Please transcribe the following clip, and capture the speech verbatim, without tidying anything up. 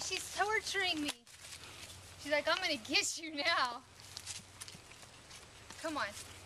she's torturing me. She's like, I'm gonna get you now. Come on.